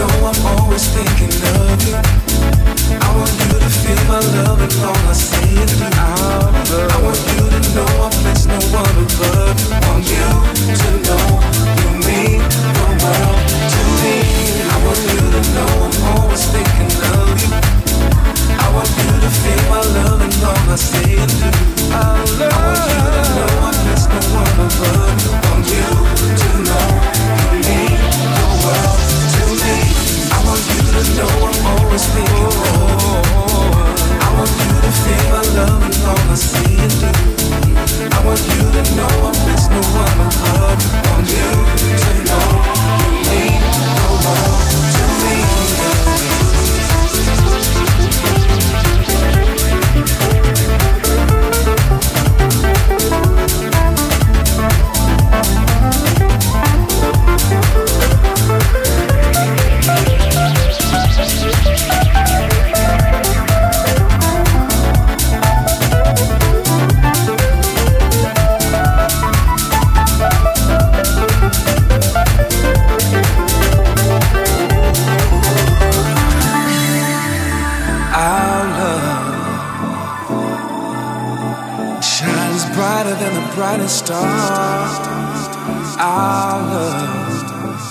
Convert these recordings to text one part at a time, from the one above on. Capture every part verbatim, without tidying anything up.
know I'm always thinking of you. I want you to feel my love and all I say it out. I want you to know I place no one above you. Want you to know you mean the world to me. I want you to know I'm always thinking of you. I want you to feel my love and all I say and do. I, love I want you to know I place no one above you. Want you to know you mean the world to me. I want you to know I'm always thinking of you. I want you to feel my love and all I say and do. I want you to know I place no one above you. Want you to know you mean the world to me. Brightest star, our love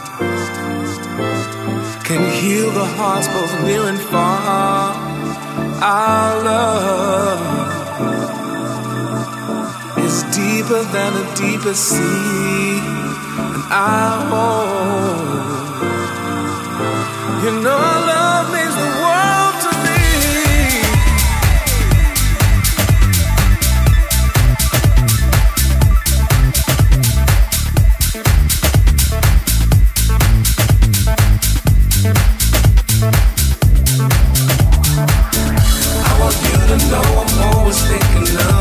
can heal the hearts both near and far. Our love is deeper than the deepest sea, and I hope you know our love means the world to me. I want you to know I'm always thinking of